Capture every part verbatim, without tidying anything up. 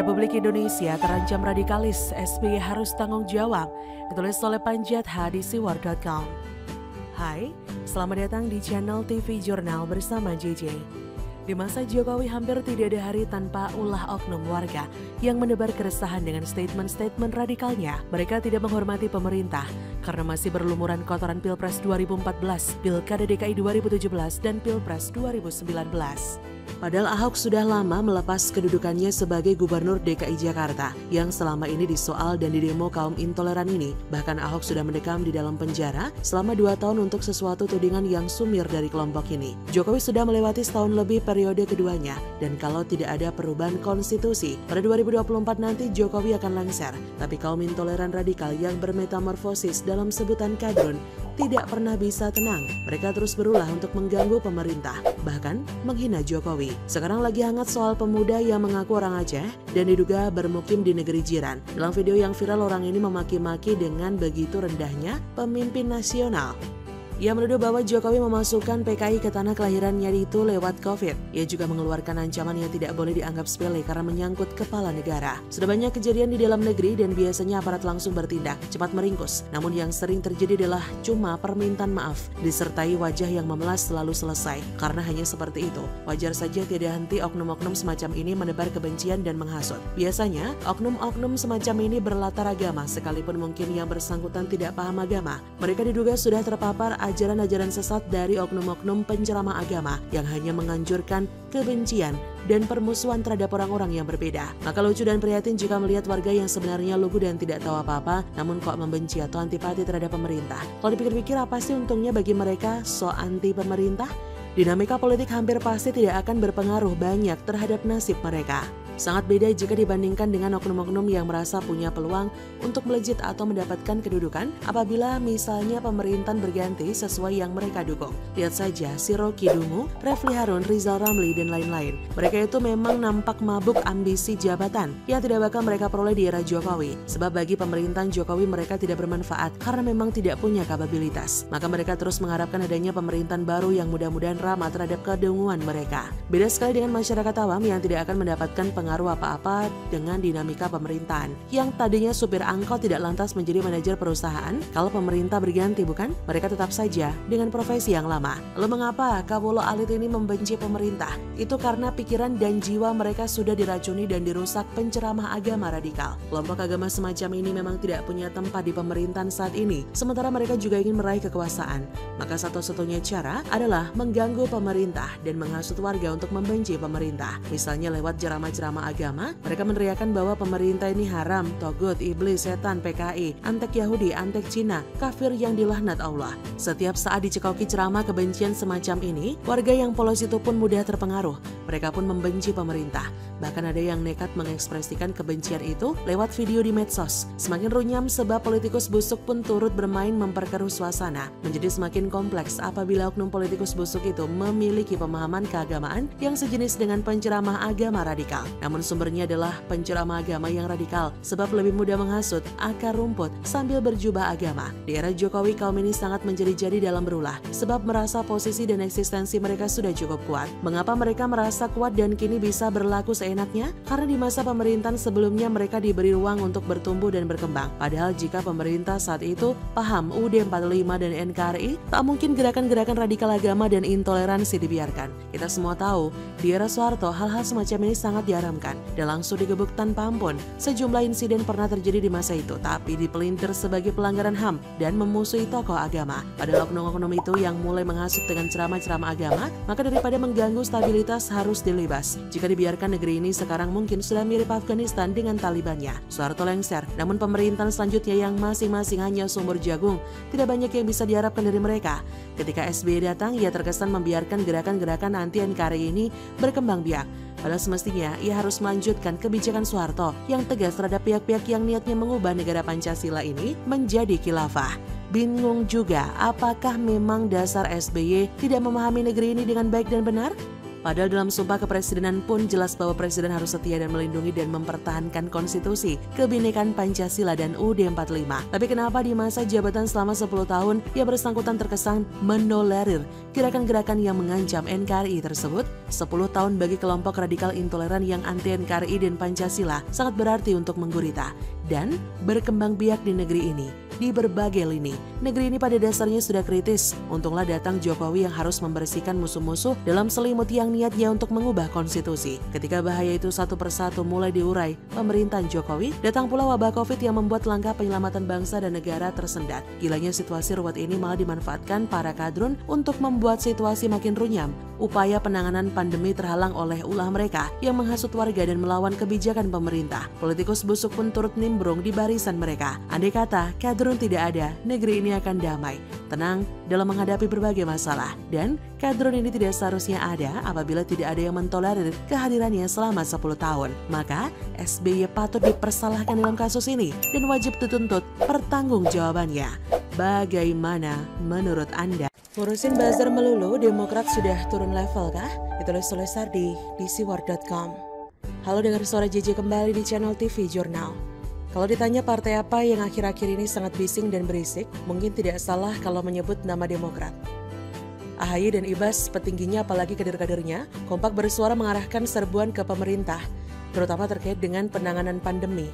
Republik Indonesia terancam radikalis, S B Y harus tanggung jawab. Ditulis oleh Panjat H di siwar titik com. Hai, selamat datang di channel T V Jurnal bersama J J. Di masa Jokowi hampir tidak ada hari tanpa ulah oknum warga yang menebar keresahan dengan statement-statement radikalnya. Mereka tidak menghormati pemerintah karena masih berlumuran kotoran Pilpres dua ribu empat belas, Pilkada D K I dua ribu tujuh belas, dan Pilpres dua ribu sembilan belas. Padahal Ahok sudah lama melepas kedudukannya sebagai Gubernur D K I Jakarta yang selama ini disoal dan didemo kaum intoleran ini. Bahkan Ahok sudah mendekam di dalam penjara selama dua tahun untuk sesuatu tudingan yang sumir dari kelompok ini. Jokowi sudah melewati setahun lebih periode keduanya, dan kalau tidak ada perubahan konstitusi, pada dua ribu dua puluh empat nanti Jokowi akan lengser. Tapi kaum intoleran radikal yang bermetamorfosis dalam sebutan kadrun tidak pernah bisa tenang. Mereka terus berulah untuk mengganggu pemerintah, bahkan menghina Jokowi. Sekarang lagi hangat soal pemuda yang mengaku orang Aceh dan diduga bermukim di negeri jiran. Dalam video yang viral, orang ini memaki-maki dengan begitu rendahnya pemimpin nasional. Ia menuduh bahwa Jokowi memasukkan P K I ke tanah kelahirannya itu lewat Covid. Ia juga mengeluarkan ancaman yang tidak boleh dianggap sepele karena menyangkut kepala negara. Sudah banyak kejadian di dalam negeri dan biasanya aparat langsung bertindak, cepat meringkus. Namun yang sering terjadi adalah cuma permintaan maaf, disertai wajah yang memelas selalu selesai. Karena hanya seperti itu, wajar saja tidak henti oknum-oknum semacam ini menebar kebencian dan menghasut. Biasanya, oknum-oknum semacam ini berlatar agama, sekalipun mungkin yang bersangkutan tidak paham agama. Mereka diduga sudah terpapar ajaran-ajaran sesat dari oknum-oknum penceramah agama yang hanya menganjurkan kebencian dan permusuhan terhadap orang-orang yang berbeda. Maka lucu dan prihatin jika melihat warga yang sebenarnya lugu dan tidak tahu apa-apa, namun kok membenci atau antipati terhadap pemerintah. Kalau dipikir-pikir, apa sih untungnya bagi mereka so anti pemerintah? Dinamika politik hampir pasti tidak akan berpengaruh banyak terhadap nasib mereka. Sangat beda jika dibandingkan dengan oknum-oknum yang merasa punya peluang untuk melejit atau mendapatkan kedudukan apabila misalnya pemerintahan berganti sesuai yang mereka dukung. Lihat saja si Rocky Dungu, Refli Harun, Rizal Ramli, dan lain-lain. Mereka itu memang nampak mabuk ambisi jabatan yang tidak bakal mereka peroleh di era Jokowi. Sebab bagi pemerintahan Jokowi mereka tidak bermanfaat karena memang tidak punya kapabilitas. Maka mereka terus mengharapkan adanya pemerintahan baru yang mudah-mudahan ramah terhadap kedunguan mereka. Beda sekali dengan masyarakat awam yang tidak akan mendapatkan pengaruh apa-apa dengan dinamika pemerintahan. Yang tadinya supir angkot tidak lantas menjadi manajer perusahaan kalau pemerintah berganti, bukan? Mereka tetap saja dengan profesi yang lama. Lalu mengapa Kawula Alit ini membenci pemerintah? Itu karena pikiran dan jiwa mereka sudah diracuni dan dirusak penceramah agama radikal. Kelompok agama semacam ini memang tidak punya tempat di pemerintahan saat ini. Sementara mereka juga ingin meraih kekuasaan. Maka satu-satunya cara adalah mengganggu pemerintah dan menghasut warga untuk membenci pemerintah. Misalnya lewat ceramah-ceramah agama, mereka meneriakan bahwa pemerintah ini haram, togut, iblis, setan, P K I, antek Yahudi, antek Cina, kafir yang dilaknat Allah. Setiap saat dicekoki ceramah kebencian semacam ini, warga yang polos itu pun mudah terpengaruh. Mereka pun membenci pemerintah. Bahkan ada yang nekat mengekspresikan kebencian itu lewat video di medsos. Semakin runyam sebab politikus busuk pun turut bermain memperkeruh suasana. Menjadi semakin kompleks apabila oknum politikus busuk itu memiliki pemahaman keagamaan yang sejenis dengan penceramah agama radikal. Namun sumbernya adalah penceramah agama yang radikal, sebab lebih mudah menghasut akar rumput sambil berjubah agama. Di era Jokowi, kaum ini sangat menjadi-jadi dalam berulah, sebab merasa posisi dan eksistensi mereka sudah cukup kuat. Mengapa mereka merasa kuat dan kini bisa berlaku seenaknya? Karena di masa pemerintahan sebelumnya mereka diberi ruang untuk bertumbuh dan berkembang. Padahal jika pemerintah saat itu paham U D empat puluh lima dan N K R I, tak mungkin gerakan-gerakan radikal agama dan intoleransi dibiarkan. Kita semua tahu, di era Soeharto hal-hal semacam ini sangat diharamkan dan langsung digebuk tanpa ampun. Sejumlah insiden pernah terjadi di masa itu, tapi dipelintir sebagai pelanggaran H A M dan memusuhi tokoh agama. Padahal oknum-oknum itu yang mulai menghasut dengan ceramah-ceramah agama, maka daripada mengganggu stabilitas harus dilibas. Jika dibiarkan, negeri ini sekarang mungkin sudah mirip Afghanistan dengan Talibannya. Soeharto lengser, namun pemerintahan selanjutnya yang masing-masing hanya sumur jagung, tidak banyak yang bisa diharapkan dari mereka. Ketika S B Y datang, ia terkesan membiarkan gerakan-gerakan anti N K R I ini berkembang biak. Padahal semestinya ia harus melanjutkan kebijakan Soeharto yang tegas terhadap pihak-pihak yang niatnya mengubah negara Pancasila ini menjadi khilafah. Bingung juga, apakah memang dasar S B Y tidak memahami negeri ini dengan baik dan benar? Padahal dalam sumpah kepresidenan pun jelas bahwa presiden harus setia dan melindungi dan mempertahankan konstitusi, kebinekaan Pancasila dan U U D empat puluh lima. Tapi kenapa di masa jabatan selama sepuluh tahun ia bersangkutan terkesan menolerir gerakan-gerakan yang mengancam N K R I tersebut? sepuluh tahun bagi kelompok radikal intoleran yang anti N K R I dan Pancasila sangat berarti untuk menggurita dan berkembang biak di negeri ini. Di berbagai lini, negeri ini pada dasarnya sudah kritis. Untunglah datang Jokowi yang harus membersihkan musuh-musuh dalam selimut yang niatnya untuk mengubah konstitusi. Ketika bahaya itu satu persatu mulai diurai pemerintahan Jokowi, datang pula wabah Covid yang membuat langkah penyelamatan bangsa dan negara tersendat. Gilanya situasi ruwet ini malah dimanfaatkan para kadrun untuk membuat situasi makin runyam. Upaya penanganan pandemi terhalang oleh ulah mereka yang menghasut warga dan melawan kebijakan pemerintah. Politikus busuk pun turut nimbrung di barisan mereka. Andai kata kadrun tidak ada, negeri ini akan damai, tenang dalam menghadapi berbagai masalah. Dan kadrun ini tidak seharusnya ada apabila tidak ada yang mentolerir kehadirannya selama sepuluh tahun. Maka S B Y patut dipersalahkan dalam kasus ini dan wajib dituntut pertanggungjawabannya. Bagaimana menurut Anda? Ngurusin buzzer melulu, Demokrat sudah turun level kah? Ditulis oleh Sardi di siwar dot com. Halo, dengar suara J J kembali di channel T V Jurnal. Kalau ditanya partai apa yang akhir-akhir ini sangat bising dan berisik, mungkin tidak salah kalau menyebut nama Demokrat. A H Y dan Ibas, petingginya apalagi kader-kadernya, kompak bersuara mengarahkan serbuan ke pemerintah, terutama terkait dengan penanganan pandemi.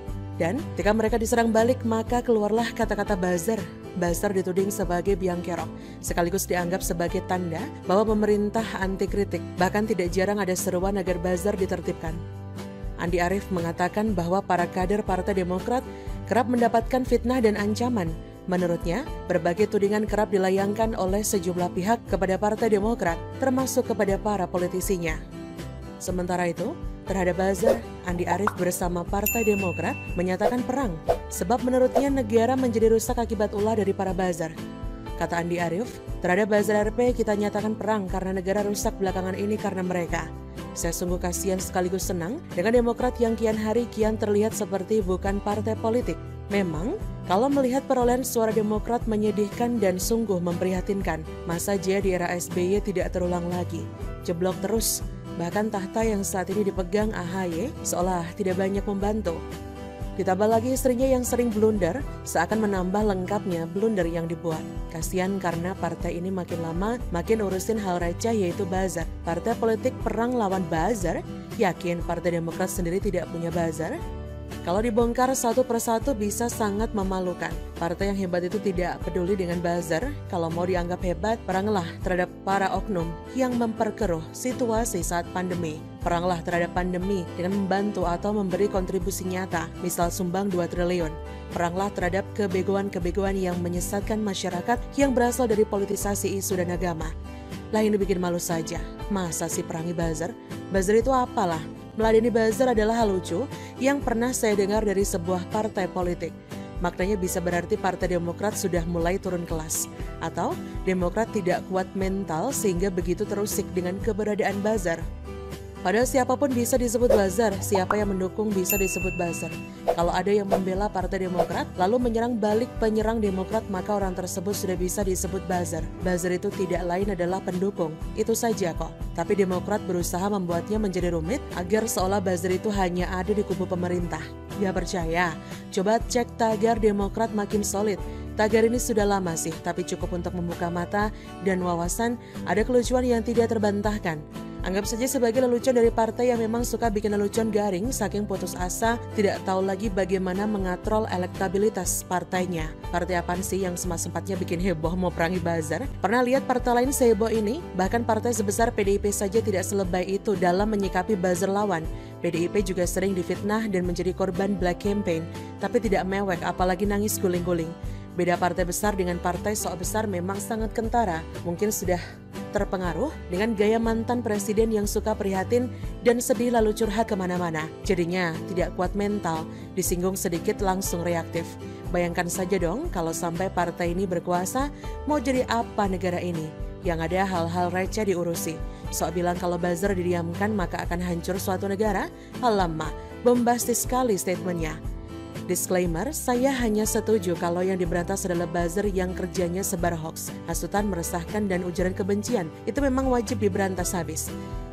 Dan ketika mereka diserang balik, maka keluarlah kata-kata buzzer. Buzzer dituding sebagai biang kerok, sekaligus dianggap sebagai tanda bahwa pemerintah anti kritik. Bahkan tidak jarang ada seruan agar buzzer ditertibkan. Andi Arief mengatakan bahwa para kader Partai Demokrat kerap mendapatkan fitnah dan ancaman. Menurutnya, berbagai tudingan kerap dilayangkan oleh sejumlah pihak kepada Partai Demokrat, termasuk kepada para politisinya. Sementara itu, terhadap buzzer, Andi Arief bersama Partai Demokrat menyatakan perang, sebab menurutnya negara menjadi rusak akibat ulah dari para buzzer. Kata Andi Arief, terhadap buzzer R P kita nyatakan perang karena negara rusak belakangan ini karena mereka. Saya sungguh kasihan sekaligus senang dengan Demokrat yang kian hari kian terlihat seperti bukan partai politik. Memang, kalau melihat perolehan suara Demokrat menyedihkan dan sungguh memprihatinkan. Masa jaya di era S B Y tidak terulang lagi. Jeblok terus, bahkan tahta yang saat ini dipegang A H Y seolah tidak banyak membantu. Ditambah lagi istrinya yang sering blunder, seakan menambah lengkapnya blunder yang dibuat. Kasihan karena partai ini makin lama makin urusin hal receh yaitu buzzer. Partai politik perang lawan buzzer, yakin Partai Demokrat sendiri tidak punya buzzer? Kalau dibongkar satu persatu bisa sangat memalukan. Partai yang hebat itu tidak peduli dengan buzzer. Kalau mau dianggap hebat, peranglah terhadap para oknum yang memperkeruh situasi saat pandemi. Peranglah terhadap pandemi dengan membantu atau memberi kontribusi nyata, misal sumbang dua triliun. Peranglah terhadap kebegoan-kebegoan yang menyesatkan masyarakat yang berasal dari politisasi isu dan agama. Lah ini bikin malu saja. Masa sih perangi buzzer? Buzzer itu apalah? Meladeni buzzer adalah hal lucu yang pernah saya dengar dari sebuah partai politik. Maknanya bisa berarti Partai Demokrat sudah mulai turun kelas. Atau Demokrat tidak kuat mental sehingga begitu terusik dengan keberadaan buzzer. Padahal siapapun bisa disebut buzzer, siapa yang mendukung bisa disebut buzzer. Kalau ada yang membela Partai Demokrat, lalu menyerang balik penyerang Demokrat, maka orang tersebut sudah bisa disebut buzzer. Buzzer itu tidak lain adalah pendukung, itu saja kok. Tapi Demokrat berusaha membuatnya menjadi rumit agar seolah buzzer itu hanya ada di kubu pemerintah. Gak percaya? Coba cek tagar Demokrat makin solid. Tagar ini sudah lama sih, tapi cukup untuk membuka mata dan wawasan, ada kelucuan yang tidak terbantahkan. Anggap saja sebagai lelucon dari partai yang memang suka bikin lelucon garing saking putus asa, tidak tahu lagi bagaimana mengatrol elektabilitas partainya. Partai apaan sih yang sempat-sempatnya bikin heboh mau perangi buzzer? Pernah lihat partai lain seheboh ini? Bahkan partai sebesar P D I P saja tidak selebay itu dalam menyikapi buzzer lawan. P D I P juga sering difitnah dan menjadi korban black campaign, tapi tidak mewek apalagi nangis guling-guling. Beda partai besar dengan partai sok besar memang sangat kentara. Mungkin sudah terpengaruh dengan gaya mantan presiden yang suka prihatin dan sedih lalu curhat kemana-mana. Jadinya tidak kuat mental, disinggung sedikit langsung reaktif. Bayangkan saja dong kalau sampai partai ini berkuasa, mau jadi apa negara ini? Yang ada hal-hal receh diurusi. Sok bilang kalau buzzer didiamkan maka akan hancur suatu negara? Alamak, bombastis sekali statementnya. Disclaimer, saya hanya setuju kalau yang diberantas adalah buzzer yang kerjanya sebar hoax, hasutan, meresahkan, dan ujaran kebencian. Itu memang wajib diberantas habis.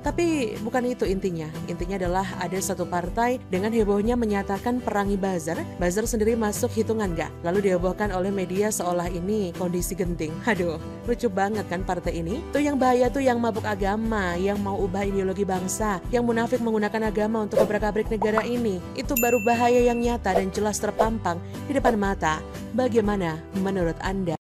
Tapi bukan itu intinya. Intinya adalah ada satu partai dengan hebohnya menyatakan perangi buzzer. Buzzer sendiri masuk hitungan gak? Lalu dihebohkan oleh media seolah ini kondisi genting. Aduh, lucu banget kan partai ini? Tuh yang bahaya tuh yang mabuk agama, yang mau ubah ideologi bangsa, yang munafik menggunakan agama untuk obrak-abrik negara ini. Itu baru bahaya yang nyata dan jelas terpampang di depan mata. Bagaimana menurut Anda?